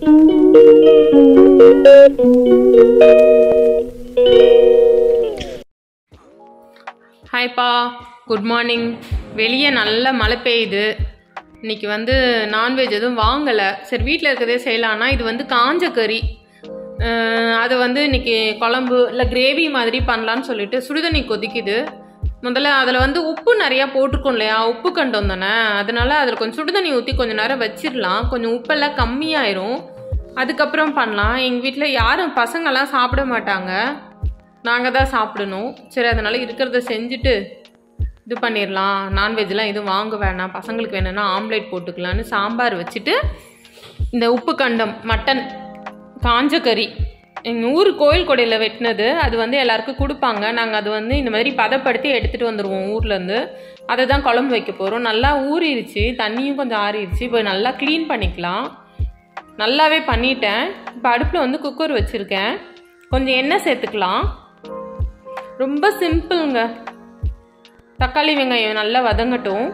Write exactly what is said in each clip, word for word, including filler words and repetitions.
ஹாய்ப்பா, good morning. வெளியே நல்ல மழை பெய்யுது. இன்றைக்கி வந்து நான்வெஜ் எதுவும் வாங்கலை. சரி, வீட்டில் இருக்கிறதே செய்யலான்னா இது வந்து காஞ்ச கறி. அது வந்து இன்றைக்கி குழம்பு இல்லை கிரேவி மாதிரி பண்ணலான்னு சொல்லிட்டு சுடுதண்ணி கொதிக்குது. முதல்ல அதில் வந்து உப்பு நிறையா போட்டிருக்கோம் இல்லையா, உப்பு கண்டம் தானே, அதனால் அதில் கொஞ்சம் சுடுதண்ணி ஊற்றி கொஞ்சம் நேரம் வச்சிடலாம். கொஞ்சம் உப்பெல்லாம் கம்மியாயிரும், அதுக்கப்புறம் பண்ணலாம். எங்கள் வீட்டில் யாரும் பசங்கள்லாம் சாப்பிட மாட்டாங்க, நாங்கள் தான் சாப்பிடணும். சரி, அதனால் இருக்கிறத செஞ்சுட்டு இது பண்ணிடலாம். நான்வெஜ்லாம் எதுவும் வாங்க வேணாம், பசங்களுக்கு வேணும்னா ஆம்லேட் போட்டுக்கலான்னு சாம்பார் வச்சுட்டு இந்த உப்பு கண்டம் மட்டன் காஞ்ச கறி எங்கள் ஊர் கோயில் கொடையில் வெட்டினது, அது வந்து எல்லாருக்கும் கொடுப்பாங்க. நாங்கள் அது வந்து இந்த மாதிரி பதப்படுத்தி எடுத்துகிட்டு வந்துடுவோம் ஊர்லேருந்து. அதை தான் குழம்பு வைக்க போகிறோம். நல்லா ஊறிடுச்சு, தண்ணியும் கொஞ்சம் ஆறிடுச்சு. இப்போ நல்லா க்ளீன் பண்ணிக்கலாம். நல்லாவே பண்ணிட்டேன். இப்போ அடுப்பில் வந்து குக்கர் வச்சுருக்கேன். கொஞ்சம் எண்ணெய் சேர்த்துக்கலாம். ரொம்ப சிம்பிளுங்க. தக்காளி வெங்காயம் நல்லா வதங்கட்டும்.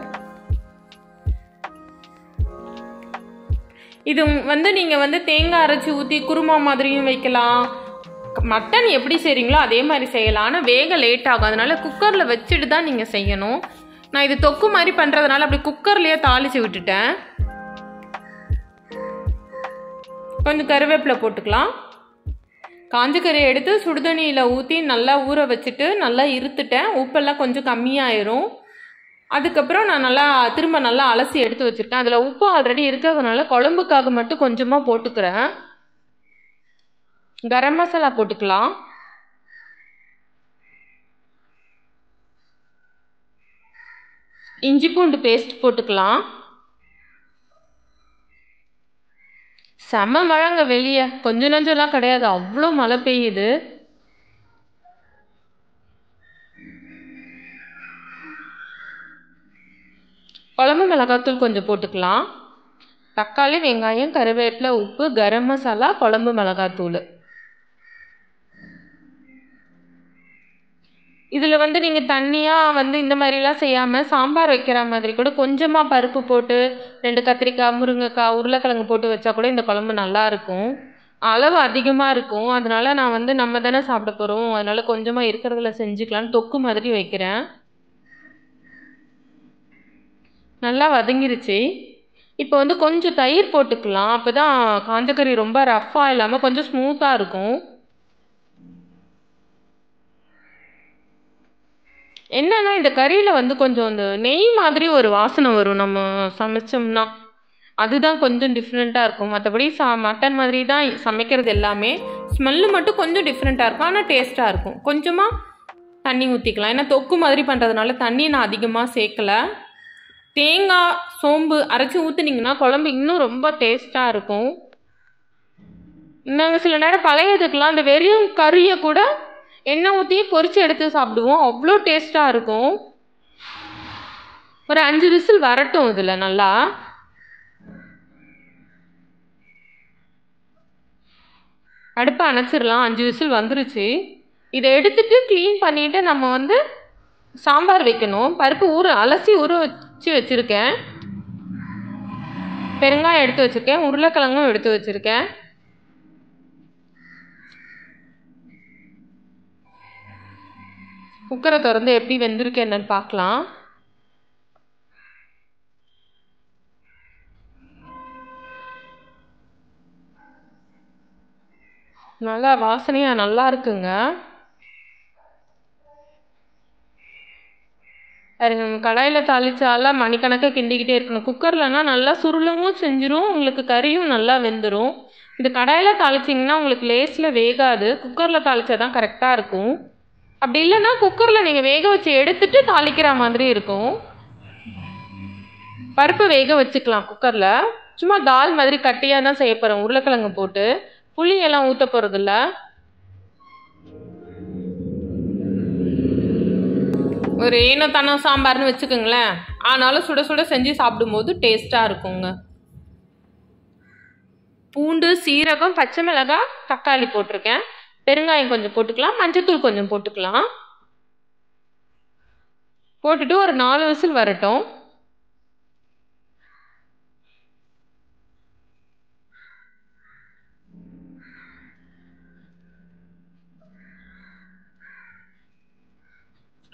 இது வந்து நீங்கள் வந்து தேங்காய் அரைச்சி ஊற்றி குருமா மாதிரியும் வைக்கலாம். மட்டன் எப்படி செய்கிறீங்களோ அதே மாதிரி செய்யலாம். ஆனால் வேக லேட் ஆகும், அதனால குக்கரில் வச்சுட்டு தான் நீங்கள் செய்யணும். நான் இது தொக்கு மாதிரி பண்ணுறதுனால அப்படி குக்கர்லேயே தாளித்து விட்டுட்டேன். கொஞ்சம் கருவேப்பிலை போட்டுக்கலாம். காஞ்ச கறியை எடுத்து சுடுதண்ணியில் ஊற்றி நல்லா ஊற வச்சுட்டு நல்லா இருத்துட்டேன். உப்பெல்லாம் கொஞ்சம் கம்மியாயிரும். அதுக்கப்புறம் நான் நல்லா திரும்ப நல்லா அலசி எடுத்து வச்சுருக்கேன். அதில் உப்பு ஆல்ரெடி இருக்கிறதுனால குழம்புக்காக மட்டும் கொஞ்சமாக போட்டுக்கிறேன். கரம் மசாலா போட்டுக்கலாம். இஞ்சி பூண்டு பேஸ்ட் போட்டுக்கலாம். செம்ம மழைங்க வெளியே, கொஞ்சம் நஞ்சம்லாம் கிடையாது, அவ்வளோ மழை பெய்யுது. குழம்பு மிளகாத்தூள் கொஞ்சம் போட்டுக்கலாம். தக்காளி வெங்காயம் கருவேப்பிலை உப்பு கரம் மசாலா குழம்பு மிளகாத்தூள். இதில் வந்து நீங்கள் தண்ணியாக வந்து இந்த மாதிரிலாம் செய்யாமல் சாம்பார் வைக்கிற மாதிரி கூட கொஞ்சமாக பருப்பு போட்டு ரெண்டு கத்திரிக்காய் முருங்கைக்காய் உருளைக்கிழங்கு போட்டு வச்சா கூட இந்த குழம்பு நல்லாயிருக்கும். அளவு அதிகமாக இருக்கும், அதனால் நான் வந்து நம்ம தானே சாப்பிட போகிறோம், அதனால் கொஞ்சமாக இருக்கிறதுல செஞ்சுக்கலான்னு தொக்கு மாதிரி வைக்கிறேன். நல்லா வதங்கிருச்சு. இப்போ வந்து கொஞ்சம் தயிர் போட்டுக்கலாம். அப்போ தான் காஞ்சக்கறி ரொம்ப ரஃப்பாக இல்லாமல் கொஞ்சம் ஸ்மூத்தாக இருக்கும். என்னன்னா இந்த கறியில் வந்து கொஞ்சம் இந்த நெய் மாதிரி ஒரு வாசனை வரும் நம்ம சமைச்சோம்னா, அதுதான் கொஞ்சம் டிஃப்ரெண்ட்டாக இருக்கும். மற்றபடி சா மட்டன் மாதிரி தான் சமைக்கிறது எல்லாமே. ஸ்மெல்லு மட்டும் கொஞ்சம் டிஃப்ரெண்ட்டாக இருக்கும், ஆனால் டேஸ்ட்டாக இருக்கும். கொஞ்சமாக தண்ணி ஊற்றிக்கலாம், ஏன்னா தொக்கு மாதிரி பண்ணுறதுனால தண்ணி நான் அதிகமாக சேர்க்கலை. தேங்காய் சோம்பு அரைச்சி ஊற்றுனீங்கன்னா குழம்பு இன்னும் ரொம்ப டேஸ்ட்டாக இருக்கும். நாங்கள் சில நேரம் பழையதுக்கெலாம் அந்த வெறும் கறியை கூட எண்ணெய் ஊற்றி பொரித்து எடுத்து சாப்பிடுவோம், அவ்வளோ டேஸ்ட்டாக இருக்கும். ஒரு அஞ்சு விசில் வரட்டும். இதில் நல்லா அடுப்பை அணைச்சிடலாம். அஞ்சு விசில் வந்துருச்சு. இதை எடுத்துட்டு க்ளீன் பண்ணிவிட்டு நம்ம வந்து சாம்பார் வைக்கணும். பருப்பு ஊற அலசி ஊற வச்சு வச்சுருக்கேன். பெருங்காயம் எடுத்து வச்சுருக்கேன். உருளைக்கிழங்கும் எடுத்து வச்சுருக்கேன். குக்கரை திறந்து எப்படி வெந்திருக்கு என்னன்னு பார்க்கலாம். நல்லா வாசனையாக நல்லா இருக்குங்க. கடாயில் தாளிச்சாலாம் மணிக்கணக்காக கிண்டிக்கிட்டே இருக்கணும். குக்கர்லனா நல்லா சுருளவும் செஞ்சிடும், உங்களுக்கு கறியும் நல்லா வெந்துடும். இது கடாயில் தாளிச்சிங்கன்னா உங்களுக்கு லேஸில் வேகாது, குக்கரில் தாளித்தா தான் கரெக்டாக இருக்கும். அப்படி இல்லைன்னா குக்கரில் நீங்கள் வேக வச்சு எடுத்துட்டு தாளிக்கிற மாதிரி இருக்கும். பருப்பு வேக வச்சுக்கலாம் குக்கரில். சும்மா தால் மாதிரி கட்டியாக தான் செய்ய போகிறோம், உருளைக்கிழங்கு போட்டு. புளியெல்லாம் ஊற்ற போகிறதில்ல. ஒரு ஏனோ தானோ சாம்பார்னு வச்சுக்கோங்களேன், ஆனாலும் சுட சுட செஞ்சு சாப்பிடும்போது டேஸ்ட்டாக இருக்குங்க. பூண்டு சீரகம் பச்சை மிளகாய் தக்காளி போட்டிருக்கேன். பெருங்காயம் கொஞ்சம் போட்டுக்கலாம், மஞ்சத்தூள் கொஞ்சம் போட்டுக்கலாம். போட்டுட்டு ஒரு நாலு விசில் வரட்டும்.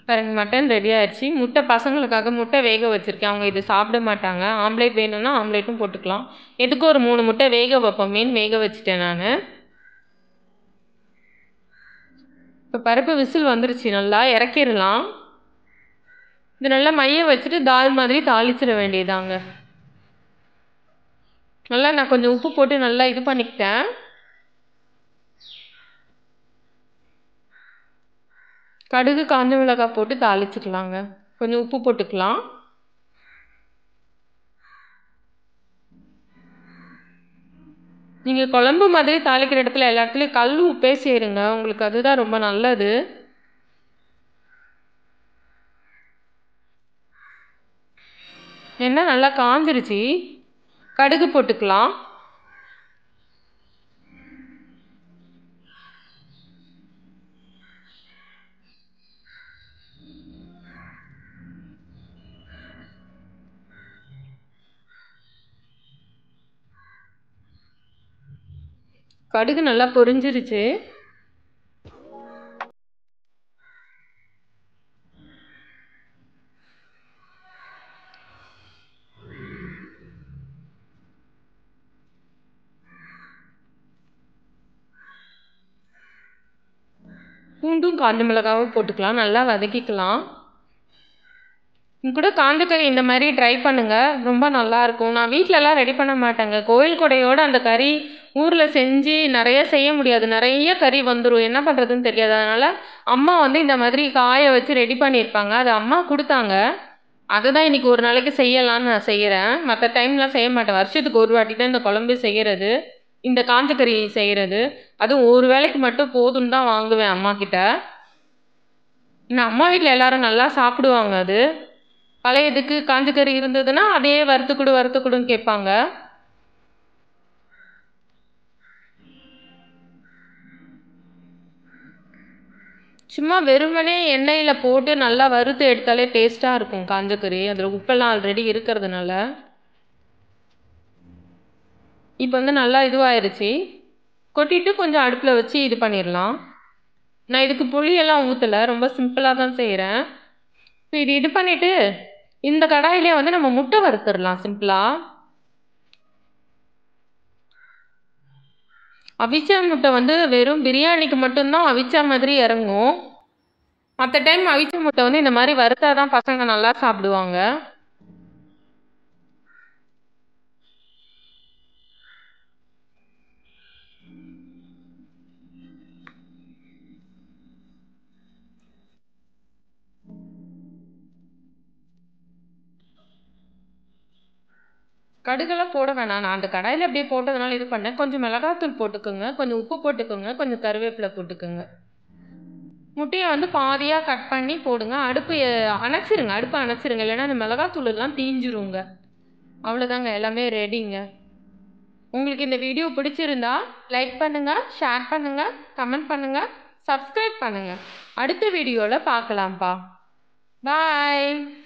பாருங்க மட்டன் ரெடி ஆயிடுச்சு. முட்டை பசங்களுக்காக முட்டை வேக வச்சுருக்கேன். அவங்க இது சாப்பிட மாட்டாங்க. ஆம்லேட் வேணும்னா ஆம்லேட்டும் போட்டுக்கலாம். எதுக்கும் ஒரு மூணு முட்டை வேக வைப்போம். மீன் வேக வச்சுட்டேன் நான். இப்போ பருப்பு விசில் வந்துருச்சு, நல்லா இறக்கிடலாம். இது நல்லா மைய வச்சுட்டு தால் மாதிரி தாளிச்சிட வேண்டியதாங்க. நல்லா நான் கொஞ்சம் உப்பு போட்டு நல்லா இது பண்ணிக்கிட்டேன். கடுகு காஞ்ச மிளகாய் போட்டு தாளிச்சுக்கலாங்க. கொஞ்சம் உப்பு போட்டுக்கலாம். நீங்கள் குழம்பு மாதிரி தாளிக்கிற இடத்துல எல்லா இடத்துலையும் கல் உப்பே சேருங்க, உங்களுக்கு அதுதான் ரொம்ப நல்லது. எண்ணெய் நல்லா காஞ்சிருச்சு, கடுகு போட்டுக்கலாம். கடுகு நல்லா பொரிஞ்சிருச்சு. பூண்டும் காஞ்ச மிளகாவும் போட்டுக்கலாம், நல்லா வதக்கிக்கலாம். கூட காஞ்ச இந்த மாதிரி ட்ரை பண்ணுங்கள், ரொம்ப நல்லாயிருக்கும். நான் வீட்டிலலாம் ரெடி பண்ண மாட்டேங்க. கோயில் கொடையோடு அந்த கறி ஊரில் செஞ்சு நிறைய செய்ய முடியாது, நிறைய கறி வந்துடும், என்ன பண்ணுறதுன்னு தெரியாது. அதனால் அம்மா வந்து இந்த மாதிரி காய வச்சு ரெடி பண்ணியிருப்பாங்க, அது அம்மா கொடுத்தாங்க. அதுதான் இன்றைக்கி ஒரு நாளைக்கு செய்யலான்னு நான் செய்கிறேன். மற்ற டைம்லாம் செய்ய மாட்டேன். வருஷத்துக்கு ஒரு வாட்டி தான் இந்த குழம்பு செய்கிறது, இந்த காஞ்ச கறி செய்கிறது. அதுவும் ஒரு வேளைக்கு மட்டும் போதும்னு தான் வாங்குவேன் அம்மா கிட்ட. நான் அம்மா வீட்டில் எல்லாரும் நல்லா சாப்பிடுவாங்க. அது பழையதுக்கு காஞ்ச கறி இருந்ததுன்னா அதே வறுத்து கொடு வறுத்து கொடுன்னு கேட்பாங்க. சும்மா வெறுமனே எண்ணெயில் போட்டு நல்லா வறுத்து எடுத்தாலே டேஸ்ட்டாக இருக்கும் காஞ்ச கறி, அதில் உப்பெல்லாம் ஆல்ரெடி இருக்கிறதுனால. இப்போ வந்து நல்லா இதுவாயிருச்சு, கொட்டிட்டு கொஞ்சம் அடுப்பில் வச்சு இது பண்ணிடலாம். நான் இதுக்கு புளியெல்லாம் ஊற்றலை, ரொம்ப சிம்பிளாக தான் செய்கிறேன். இப்போ இது இது பண்ணிவிட்டு இந்த கடாயிலே வந்து நம்ம முட்டை வறுத்துடலாம் சிம்பிளாக. அவிச்ச முட்டை வந்து வெறும் பிரியாணிக்கு மட்டும்தான் அவிச்ச மாதிரி இறங்கும். மற்ற டைம் அவிச்ச முட்டை வந்து இந்த மாதிரி வறுத்தா தான் பசங்க நல்லா சாப்பிடுவாங்க. கடுகெல்லாம் போட வேணாம், நான் அந்த கடாயில் அப்படியே போட்டதுனால இது பண்ணேன். கொஞ்சம் மிளகாத்தூள் போட்டுக்கோங்க, கொஞ்சம் உப்பு போட்டுக்கோங்க, கொஞ்சம் கருவேப்பிலை போட்டுக்கோங்க. முட்டையை வந்து பாதியாக கட் பண்ணி போடுங்க. அடுப்பு அணைச்சிருங்க, அடுப்பு அணைச்சிருங்க, இல்லைன்னா அந்த மிளகாத்தூள் எல்லாம் தீஞ்சிருங்க. அவ்வளோதாங்க, எல்லாமே ரெடிங்க. உங்களுக்கு இந்த வீடியோ பிடிச்சிருந்தா லைக் பண்ணுங்கள், ஷேர் பண்ணுங்கள், கமெண்ட் பண்ணுங்கள், சப்ஸ்கிரைப் பண்ணுங்கள். அடுத்த வீடியோவில் பார்க்கலாம்ப்பா. பாய்.